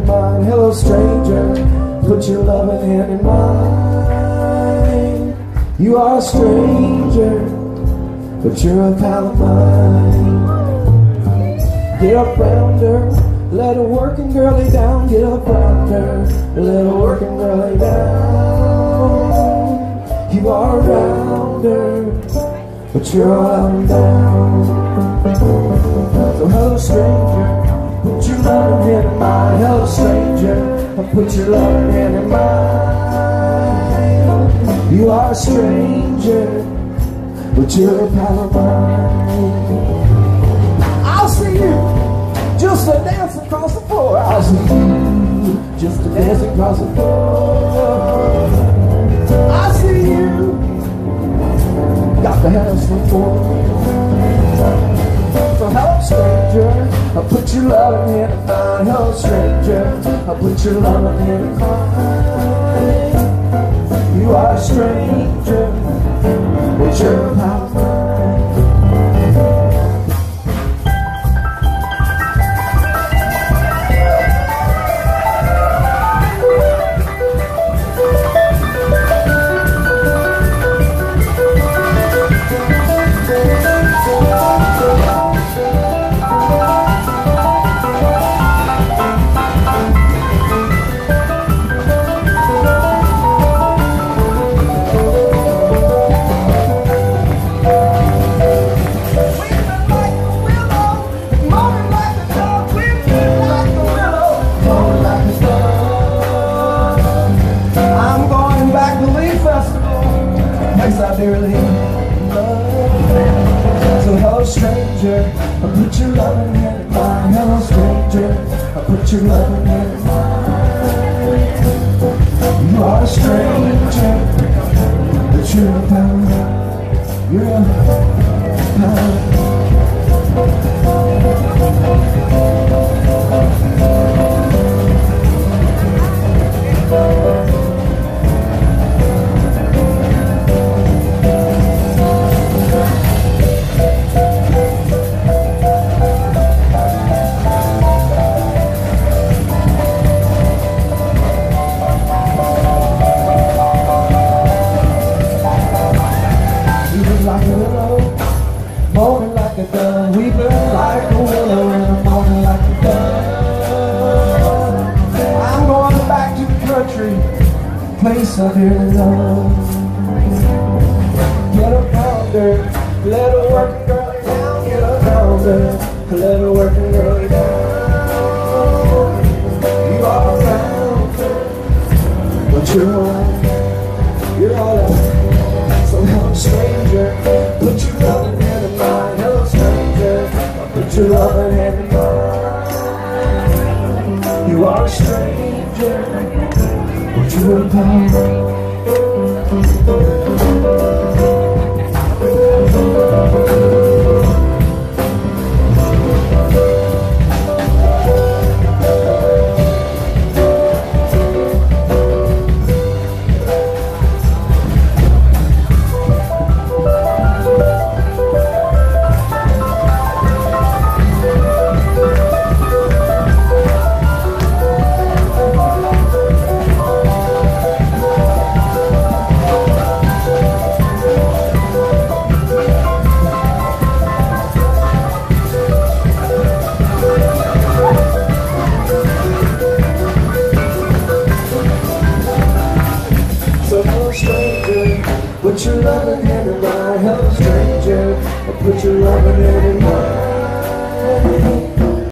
in mine. Hello stranger, put your loving hand in mine. You are a stranger, but you're a pal of mine. Get up round her, let a working girl lay down. Get up round her, let a working girl lay down. You are around her, but you're all out and down. So hello stranger, put your loving hand in mine. Hello stranger, put your loving hand in mine. You are a stranger, but you're a pal of mine. I'll see you just a dance across the floor. I'll see you just a dance across the floor. I see you got the hands for four. So hello stranger, I'll put your loving hand in mine. Hello stranger, I'll put your loving hand in mine. You are a stranger, but you're a pal of mine. I dearly love. So hello stranger, I'll put your loving hand in mine. Hello stranger, I'll put your loving hand in mine. You are a stranger, but you're a pal. You're a pal. Like a willow, moaning like a dove, weeping like a willow, and I'm moaning like a dove. I'm going back to the country, place I dearly love. Get up round her, let a working girl lay down. Get up round her, let a working girl lay down. You are around her, but you're all out. So hello stranger, put your loving hand in mine. Hello stranger, put your loving hand in mine. You are a stranger, but you're a pal. Put your loving hand in mine. Hello stranger, put your loving hand in mine.